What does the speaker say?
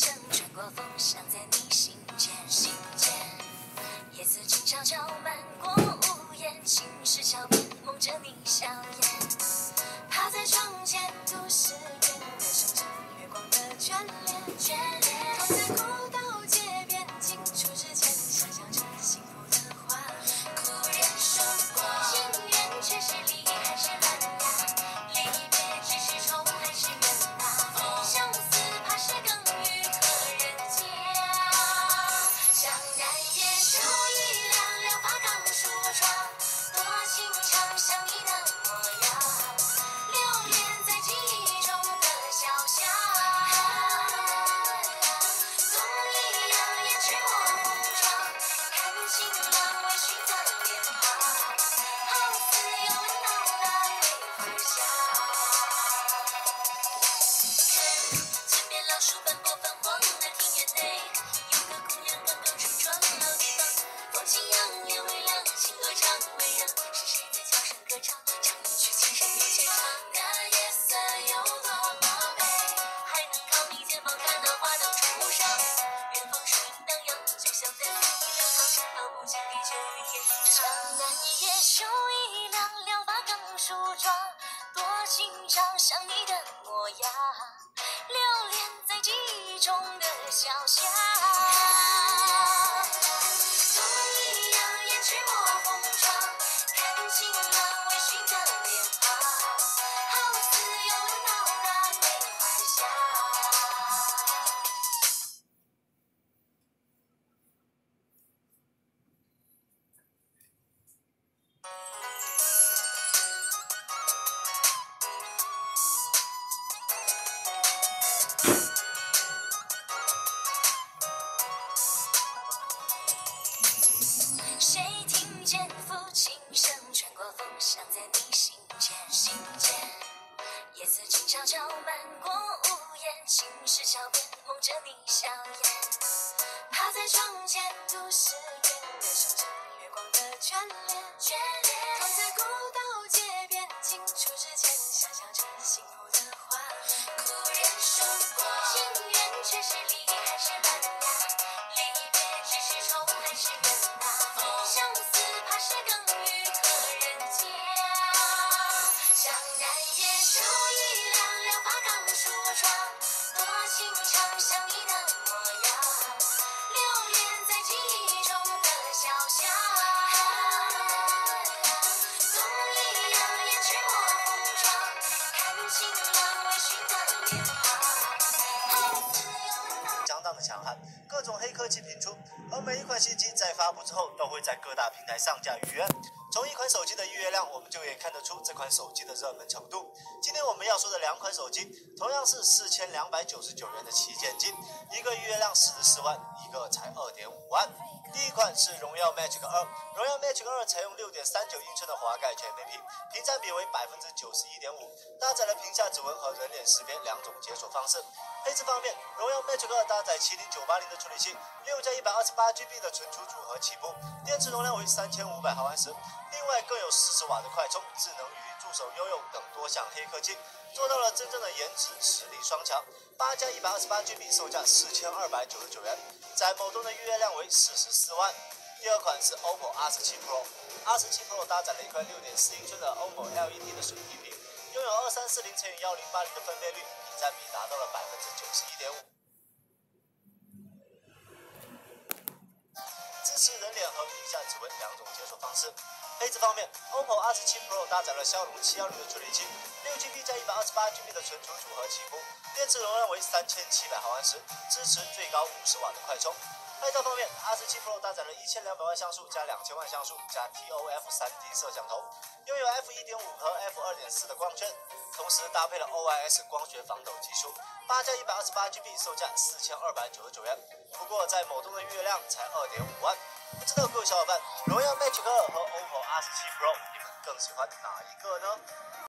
声穿过风响在你心间，夜色静悄悄漫过屋檐，青石桥边梦着你笑颜。趴在窗前，都市人的声声，月光的眷恋，躺在古道街边，近处之前，想象着幸福的话。故人说过，情缘却是离还是乱呀？离别只是愁还是怨呐？相思怕是更与何人讲？江南夜手一凉凉，发刚梳妆，多情长像你的模样，流连在记忆中的小巷。总一样胭脂抹红妆，看清了微醺的脸庞，好似又闻到了桂花香。看前面老树斑驳泛黄的庭院内，有个姑娘刚刚梳妆老地方，风轻扬烟微凉，情歌唱微扬，是谁在悄声歌唱，唱一曲情深又牵肠。那夜色有多么美，还能靠你肩膀看到花灯初上，远方树影荡漾，就像在四季两旁，道不尽地久与天长。江南夜手一凉凉，发刚梳妆，多情长像你的模样，流连在记忆中的小巷。总一样胭脂抹红妆，看清了微醺的脸庞，好似又闻到了桂花香。谁听见抚琴声穿过风响在你心间，夜色静悄悄漫过屋檐，青石桥边梦着你笑颜。趴在窗前，都市人的声声，月光的眷恋，躺在古道街边，近处之前，想象着幸福的话。故人说过，情缘却是离还是乱呀？离别只是愁还是怨呐？相思怕是更与何人讲？江南夜手一凉凉，发刚梳妆，多情长像你的模样，流连在记忆中的小巷。总一样胭脂抹红妆，看清了微醺的脸庞，好似又闻到。 相当的强悍，各种黑科技频出，而每一款新机在发布之后都会在各大平台上架预约。从一款手机的预约量，我们就可以看得出这款手机的热门程度。今天我们要说的两款手机，同样是4299元的旗舰机，一个预约量44万，一个才2.5万。第一款是荣耀 Magic 2，荣耀 Magic 2采用6.39英寸的滑盖全面屏，屏占比为91.5%，搭载了屏下指纹和人脸识别两种解锁方式。配置方面，荣耀 Magic 2搭载70980的处理器，6+128GB 的存储组合起步，电池容量为3500毫安时，另外更有40瓦的快充、智能语音助手悠悠等多项黑科技，做到了真正的颜值实力双强。8+128GB 售价4299元，在某东的预约量为44万。第二款是 OPPO R17 Pro，R17 Pro 搭载了一块6.4英寸的 OPPO LED 的水滴屏，拥有2340×1080的分辨率，屏占比达到了91.5%。支持人脸和屏下指纹两种解锁方式。配置方面 ，OPPO R17 Pro 搭载了骁龙716的处理器，6GB 加128GB 的存储组合起步，电池容量为3700毫安时，支持最高50瓦的快充。拍照方面 ，R17 Pro 搭载了1200万像素加2000万像素加 TOF 3D 摄像头，拥有 f1.5 和 f2.4 的光圈，同时搭配了 OIS 光学防抖技术。8+128GB 售价4299元，不过在某东的预约量才2.5万。不知道各位小伙伴，荣耀 Magic 2和 OPPO R17 Pro 你们更喜欢哪一个呢？